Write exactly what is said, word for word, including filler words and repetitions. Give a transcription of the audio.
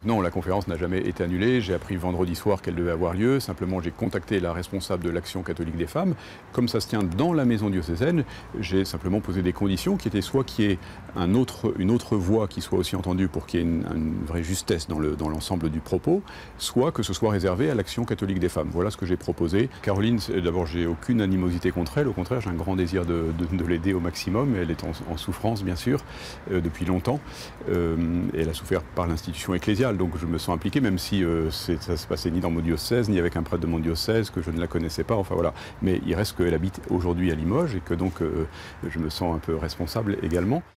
Non, la conférence n'a jamais été annulée. J'ai appris vendredi soir qu'elle devait avoir lieu. Simplement, j'ai contacté la responsable de l'Action catholique des femmes. Comme ça se tient dans la maison diocésaine, j'ai simplement posé des conditions qui étaient soit qu'il y ait un autre, une autre voix qui soit aussi entendue pour qu'il y ait une, une vraie justesse dans le, dans l'ensemble du propos, soit que ce soit réservé à l'Action catholique des femmes. Voilà ce que j'ai proposé. Caroline, d'abord, j'ai aucune animosité contre elle. Au contraire, j'ai un grand désir de, de, de l'aider au maximum. Elle est en, en souffrance, bien sûr, euh, depuis longtemps. Euh, et elle a souffert par l'institution ecclésiale. Donc je me sens impliqué, même si euh, ça se passait ni dans mon diocèse, ni avec un prêtre de mon diocèse, que je ne la connaissais pas, enfin voilà. Mais il reste qu'elle habite aujourd'hui à Limoges et que donc euh, je me sens un peu responsable également.